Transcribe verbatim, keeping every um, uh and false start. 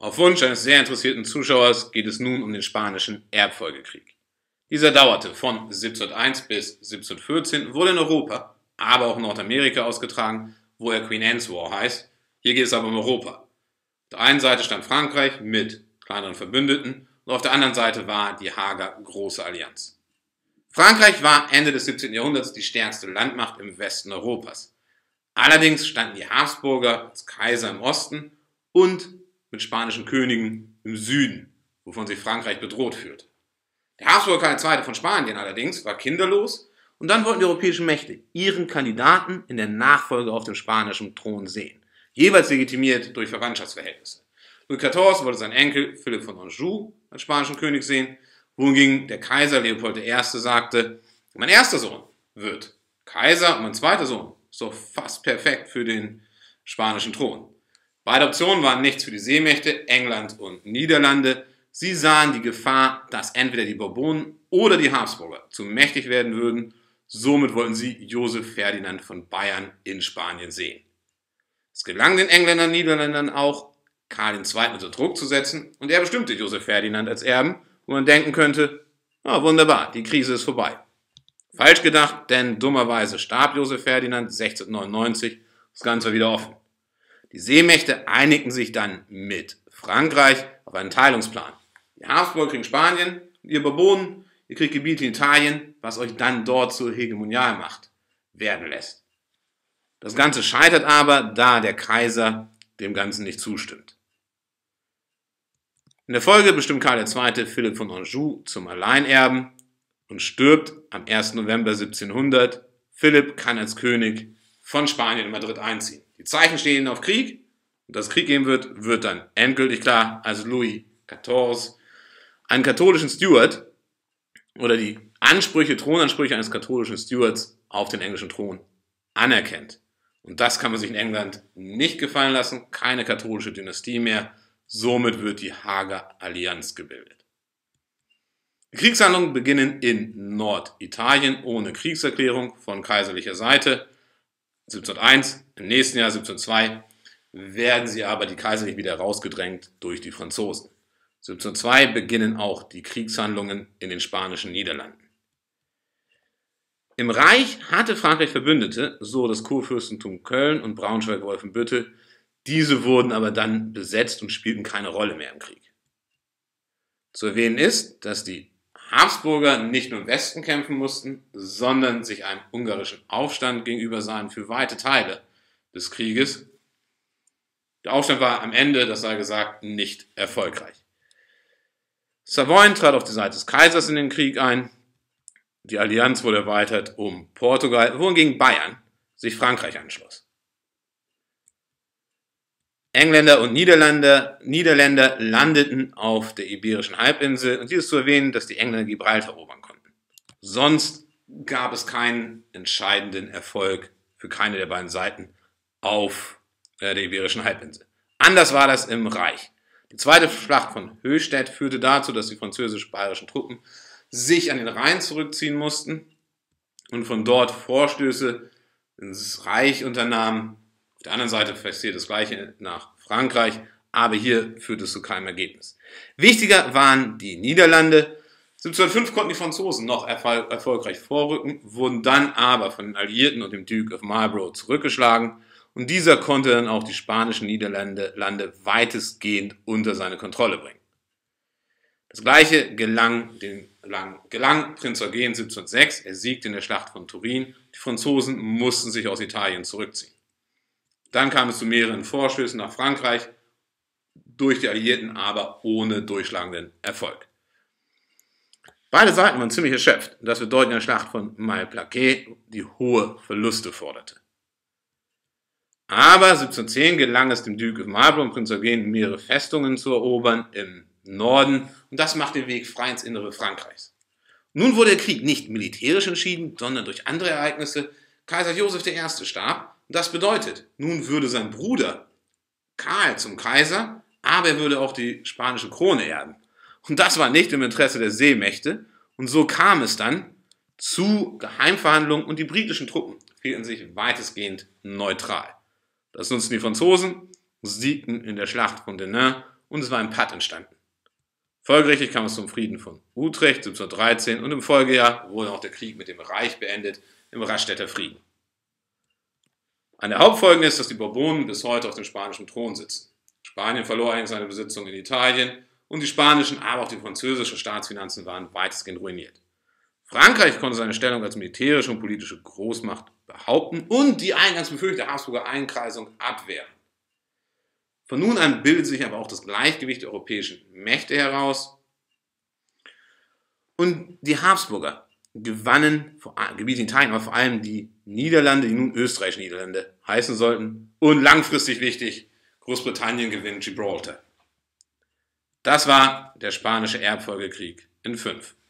Auf Wunsch eines sehr interessierten Zuschauers geht es nun um den Spanischen Erbfolgekrieg. Dieser dauerte von siebzehnhunderteins bis siebzehnhundertvierzehn, wurde in Europa, aber auch in Nordamerika ausgetragen, wo er Queen Anne's War heißt. Hier geht es aber um Europa. Auf der einen Seite stand Frankreich mit kleineren Verbündeten und auf der anderen Seite war die Haager Große Allianz. Frankreich war Ende des siebzehnten Jahrhunderts die stärkste Landmacht im Westen Europas. Allerdings standen die Habsburger als Kaiser im Osten und mit spanischen Königen im Süden, wovon sich Frankreich bedroht fühlte. Der Habsburger Karl der Zweite von Spanien allerdings war kinderlos und dann wollten die europäischen Mächte ihren Kandidaten in der Nachfolge auf dem spanischen Thron sehen, jeweils legitimiert durch Verwandtschaftsverhältnisse. Louis der Vierzehnte wollte seinen Enkel Philipp von Anjou als spanischen König sehen, wohingegen der Kaiser Leopold der Erste sagte, mein erster Sohn wird Kaiser und mein zweiter Sohn ist doch fast perfekt für den spanischen Thron. Beide Optionen waren nichts für die Seemächte, England und Niederlande. Sie sahen die Gefahr, dass entweder die Bourbonen oder die Habsburger zu mächtig werden würden. Somit wollten sie Joseph Ferdinand von Bayern in Spanien sehen. Es gelang den Engländern und Niederländern auch, Karl der Zweite unter Druck zu setzen und er bestimmte Joseph Ferdinand als Erben, wo man denken könnte, ah, wunderbar, die Krise ist vorbei. Falsch gedacht, denn dummerweise starb Joseph Ferdinand sechzehnhundertneunundneunzig, das Ganze war wieder offen. Die Seemächte einigten sich dann mit Frankreich auf einen Teilungsplan. Die Habsburger kriegen Spanien, ihr Bourbonen, ihr kriegt Gebiete in Italien, was euch dann dort zur Hegemonialmacht werden lässt. Das Ganze scheitert aber, da der Kaiser dem Ganzen nicht zustimmt. In der Folge bestimmt Karl der Zweite Philipp von Anjou zum Alleinerben und stirbt am ersten November siebzehnhundert. Philipp kann als König von Spanien in Madrid einziehen. Die Zeichen stehen auf Krieg und dass es Krieg geben wird, wird dann endgültig klar, als Louis der Vierzehnte einen katholischen Stuart oder die Ansprüche, Thronansprüche eines katholischen Stuarts auf den englischen Thron anerkennt. Und das kann man sich in England nicht gefallen lassen, keine katholische Dynastie mehr, somit wird die Haager Allianz gebildet. Die Kriegshandlungen beginnen in Norditalien ohne Kriegserklärung von kaiserlicher Seite. siebzehnhunderteins, im nächsten Jahr siebzehnhundertzwei werden sie aber die Kaiserlichen wieder rausgedrängt durch die Franzosen. siebzehnhundertzwei beginnen auch die Kriegshandlungen in den spanischen Niederlanden. Im Reich hatte Frankreich Verbündete, so das Kurfürstentum Köln und Braunschweig-Wolfenbüttel. Diese wurden aber dann besetzt und spielten keine Rolle mehr im Krieg. Zu erwähnen ist, dass die Habsburger nicht nur im Westen kämpfen mussten, sondern sich einem ungarischen Aufstand gegenüber sahen für weite Teile des Krieges. Der Aufstand war am Ende, das sei gesagt, nicht erfolgreich. Savoyen trat auf die Seite des Kaisers in den Krieg ein. Die Allianz wurde erweitert um Portugal, wohingegen Bayern sich Frankreich anschloss. Engländer und Niederländer, Niederländer landeten auf der Iberischen Halbinsel und hier ist zu erwähnen, dass die Engländer Gibraltar erobern konnten. Sonst gab es keinen entscheidenden Erfolg für keine der beiden Seiten auf der Iberischen Halbinsel. Anders war das im Reich. Die zweite Schlacht von Höchstädt führte dazu, dass die französisch-bayerischen Truppen sich an den Rhein zurückziehen mussten und von dort Vorstöße ins Reich unternahmen. Auf der anderen Seite passiert das Gleiche nach Frankreich, aber hier führt es zu keinem Ergebnis. Wichtiger waren die Niederlande. siebzehnhundertfünf konnten die Franzosen noch erfol erfolgreich vorrücken, wurden dann aber von den Alliierten und dem Duke of Marlborough zurückgeschlagen und dieser konnte dann auch die spanischen Niederlande Lande weitestgehend unter seine Kontrolle bringen. Das Gleiche gelang, den, gelang Prinz Eugen siebzehnhundertsechs, er siegte in der Schlacht von Turin, die Franzosen mussten sich aus Italien zurückziehen. Dann kam es zu mehreren Vorstößen nach Frankreich, durch die Alliierten, aber ohne durchschlagenden Erfolg. Beide Seiten waren ziemlich erschöpft, das bedeutet in der Schlacht von Malplaquet, die hohe Verluste forderte. Aber siebzehnhundertzehn gelang es dem Duke of Marlborough und Prinz Eugen, mehrere Festungen zu erobern im Norden und das macht den Weg frei ins Innere Frankreichs. Nun wurde der Krieg nicht militärisch entschieden, sondern durch andere Ereignisse. Kaiser Joseph der Erste starb und das bedeutet, nun würde sein Bruder Karl zum Kaiser, aber er würde auch die spanische Krone erben. Und das war nicht im Interesse der Seemächte und so kam es dann zu Geheimverhandlungen und die britischen Truppen hielten sich weitestgehend neutral. Das nutzten die Franzosen, siegten in der Schlacht von Denain und es war ein Patt entstanden. Folgerichtig kam es zum Frieden von Utrecht siebzehnhundertdreizehn und im Folgejahr wurde auch der Krieg mit dem Reich beendet im Rastädter Frieden. Eine der Hauptfolgen ist, dass die Bourbonen bis heute auf dem spanischen Thron sitzen. Spanien verlor eigentlich seine Besitzung in Italien und die spanischen, aber auch die französischen Staatsfinanzen waren weitestgehend ruiniert. Frankreich konnte seine Stellung als militärische und politische Großmacht behaupten und die eingangs befürchtete Habsburger Einkreisung abwehren. Von nun an bildet sich aber auch das Gleichgewicht der europäischen Mächte heraus und die Habsburger gewannen Gebiete in Italien, aber vor allem die Niederlande, die nun österreichische Niederlande heißen sollten und langfristig wichtig, Großbritannien gewinnt Gibraltar. Das war der Spanische Erbfolgekrieg in fünf.